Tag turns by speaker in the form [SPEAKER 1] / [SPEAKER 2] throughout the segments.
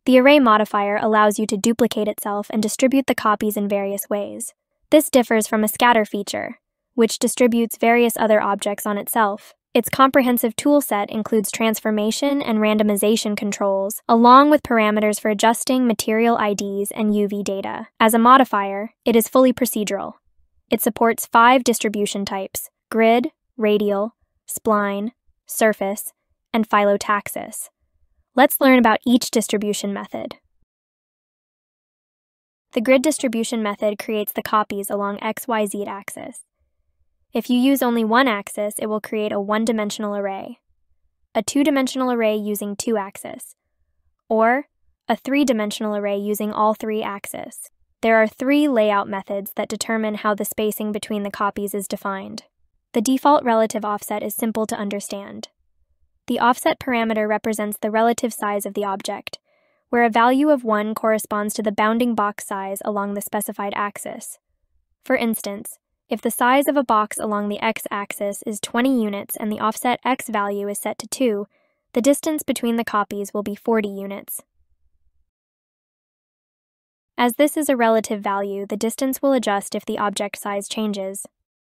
[SPEAKER 1] The array modifier allows you to duplicate itself and distribute the copies in various ways. This differs from a scatter feature, which distributes various other objects on itself. Its comprehensive toolset includes transformation and randomization controls, along with parameters for adjusting material IDs and UV data. As a modifier, it is fully procedural. It supports 5 distribution types: grid, radial, spline, surface, and Phyllotaxis. Let's learn about each distribution method. The grid distribution method creates the copies along XYZ axis. If you use only one axis, it will create a one-dimensional array, a two-dimensional array using 2 axes, or a 3-dimensional array using all 3 axes. There are 3 layout methods that determine how the spacing between the copies is defined. The default relative offset is simple to understand. The offset parameter represents the relative size of the object, where a value of 1 corresponds to the bounding box size along the specified axis. For instance, if the size of a box along the x-axis is 20 units and the offset x value is set to 2, the distance between the copies will be 40 units. As this is a relative value, the distance will adjust if the object size changes.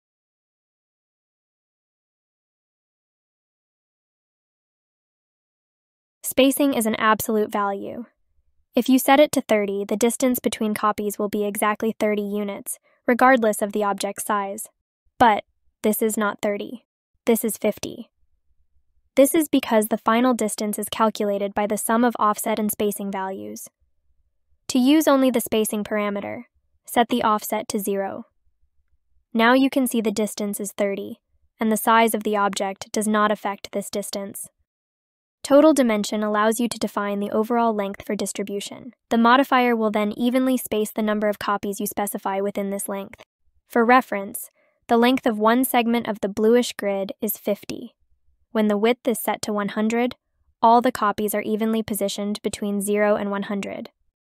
[SPEAKER 1] Spacing is an absolute value. If you set it to 30, the distance between copies will be exactly 30 units, regardless of the object's size. But this is not 30. This is 50. This is because the final distance is calculated by the sum of offset and spacing values. To use only the spacing parameter, set the offset to 0. Now you can see the distance is 30, and the size of the object does not affect this distance. Total dimension allows you to define the overall length for distribution. The modifier will then evenly space the number of copies you specify within this length. For reference, the length of one segment of the bluish grid is 50. When the width is set to 100, all the copies are evenly positioned between 0 and 100.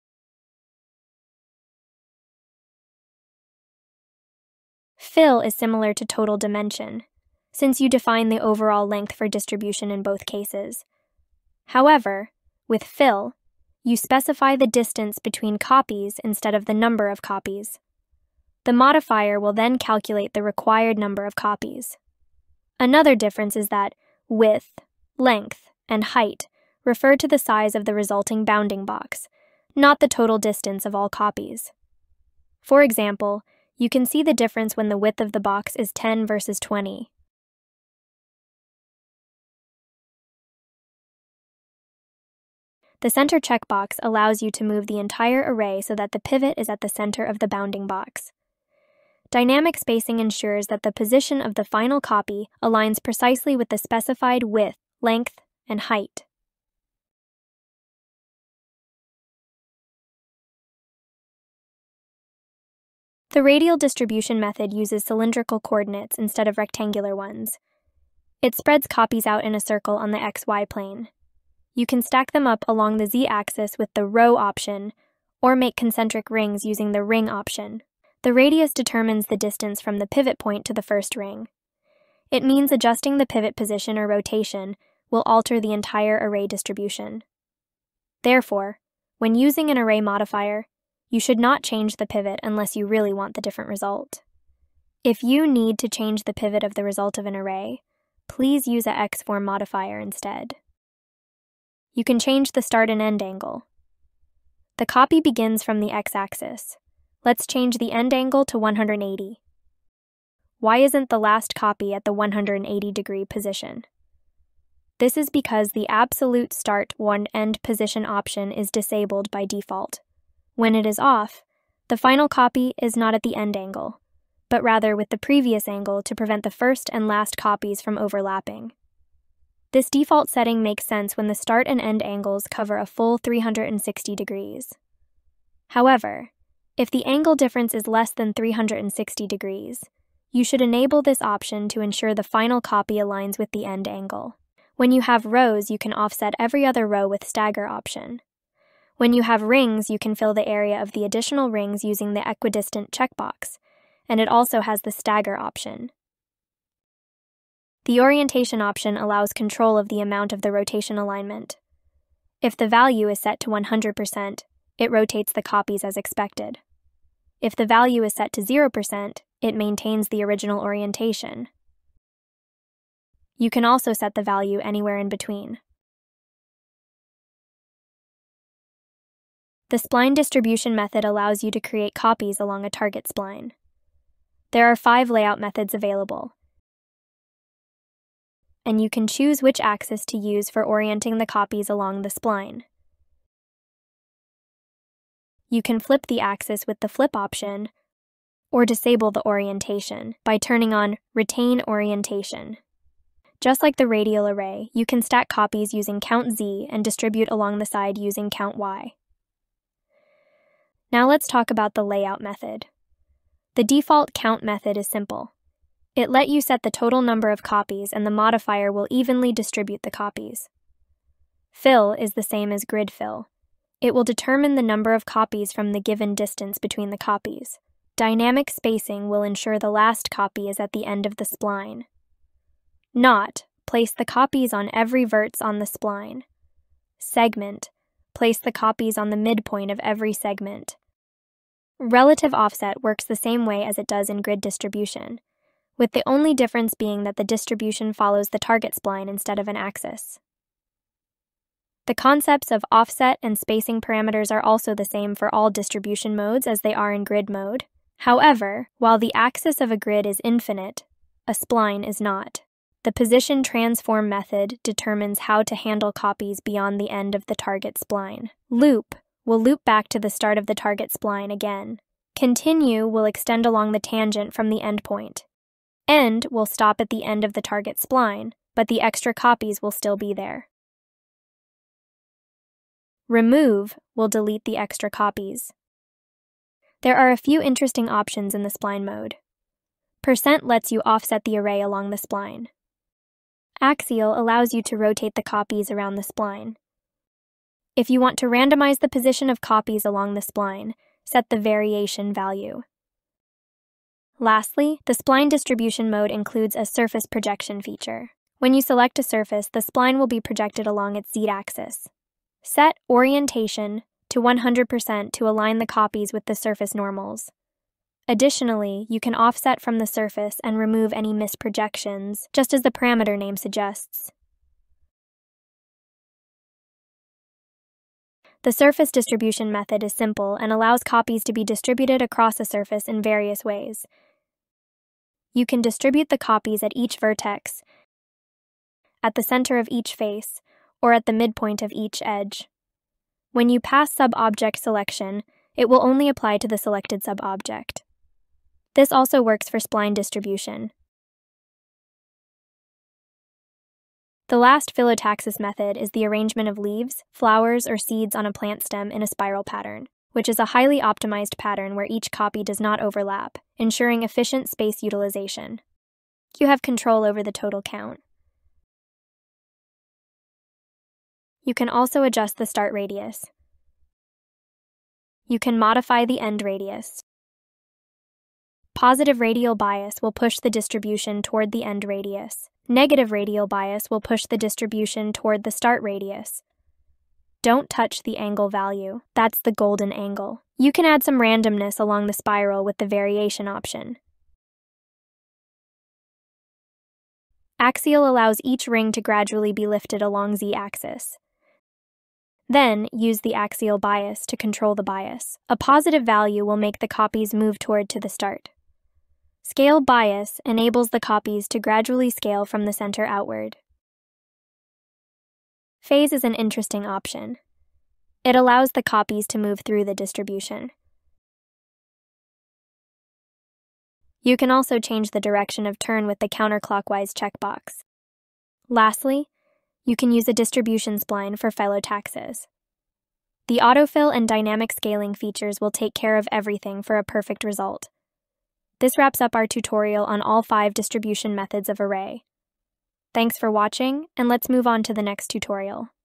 [SPEAKER 1] Fill is similar to total dimension, since you define the overall length for distribution in both cases. However, with fill, you specify the distance between copies instead of the number of copies. The modifier will then calculate the required number of copies. Another difference is that width, length, and height refer to the size of the resulting bounding box, not the total distance of all copies. For example, you can see the difference when the width of the box is 10 versus 20. The center checkbox allows you to move the entire array so that the pivot is at the center of the bounding box. Dynamic spacing ensures that the position of the final copy aligns precisely with the specified width, length, and height. The radial distribution method uses cylindrical coordinates instead of rectangular ones. It spreads copies out in a circle on the XY plane. You can stack them up along the z-axis with the row option, or make concentric rings using the ring option. The radius determines the distance from the pivot point to the first ring. It means adjusting the pivot position or rotation will alter the entire array distribution. Therefore, when using an array modifier, you should not change the pivot unless you really want the different result. If you need to change the pivot of the result of an array, please use a X-form modifier instead. You can change the start and end angle. The copy begins from the x-axis. Let's change the end angle to 180. Why isn't the last copy at the 180-degree position? This is because the absolute start and end position option is disabled by default. When it is off, the final copy is not at the end angle, but rather with the previous angle to prevent the first and last copies from overlapping. This default setting makes sense when the start and end angles cover a full 360 degrees. However, if the angle difference is less than 360 degrees, you should enable this option to ensure the final copy aligns with the end angle. When you have rows, you can offset every other row with stagger option. When you have rings, you can fill the area of the additional rings using the equidistant checkbox, and it also has the stagger option. The orientation option allows control of the amount of the rotation alignment. If the value is set to 100%, it rotates the copies as expected. If the value is set to 0%, it maintains the original orientation. You can also set the value anywhere in between. The spline distribution method allows you to create copies along a target spline. There are 5 layout methods available, and you can choose which axis to use for orienting the copies along the spline. You can flip the axis with the flip option, or disable the orientation by turning on Retain Orientation. Just like the radial array, you can stack copies using count Z and distribute along the side using count Y. Now let's talk about the layout method. The default count method is simple. It lets you set the total number of copies, and the modifier will evenly distribute the copies. Fill is the same as grid fill. It will determine the number of copies from the given distance between the copies. Dynamic spacing will ensure the last copy is at the end of the spline. Knot, place the copies on every vertex on the spline. Segment, place the copies on the midpoint of every segment. Relative offset works the same way as it does in grid distribution, with the only difference being that the distribution follows the target spline instead of an axis. The concepts of offset and spacing parameters are also the same for all distribution modes as they are in grid mode. However, while the axis of a grid is infinite, a spline is not. The position transform method determines how to handle copies beyond the end of the target spline. Loop will loop back to the start of the target spline again. Continue will extend along the tangent from the endpoint. End will stop at the end of the target spline, but the extra copies will still be there. Remove will delete the extra copies. There are a few interesting options in the spline mode. % lets you offset the array along the spline. Axial allows you to rotate the copies around the spline. If you want to randomize the position of copies along the spline, set the variation value. Lastly, the spline distribution mode includes a surface projection feature. When you select a surface, the spline will be projected along its z-axis. Set orientation to 100% to align the copies with the surface normals. Additionally, you can offset from the surface and remove any misprojections, just as the parameter name suggests. The surface distribution method is simple and allows copies to be distributed across a surface in various ways. You can distribute the copies at each vertex, at the center of each face, or at the midpoint of each edge. When you pass sub-object selection, it will only apply to the selected sub-object. This also works for spline distribution. The last Phyllotaxis method is the arrangement of leaves, flowers, or seeds on a plant stem in a spiral pattern, which is a highly optimized pattern where each copy does not overlap, ensuring efficient space utilization. You have control over the total count. You can also adjust the start radius. You can modify the end radius. Positive radial bias will push the distribution toward the end radius. Negative radial bias will push the distribution toward the start radius. Don't touch the angle value. That's the golden angle. You can add some randomness along the spiral with the variation option. Axial allows each ring to gradually be lifted along z-axis. Then, use the axial bias to control the bias. A positive value will make the copies move toward to the start. Scale bias enables the copies to gradually scale from the center outward. Phase is an interesting option. It allows the copies to move through the distribution. You can also change the direction of turn with the counterclockwise checkbox. Lastly, you can use a distribution spline for Phyllotaxis. The autofill and dynamic scaling features will take care of everything for a perfect result. This wraps up our tutorial on all 5 distribution methods of array. Thanks for watching, and let's move on to the next tutorial.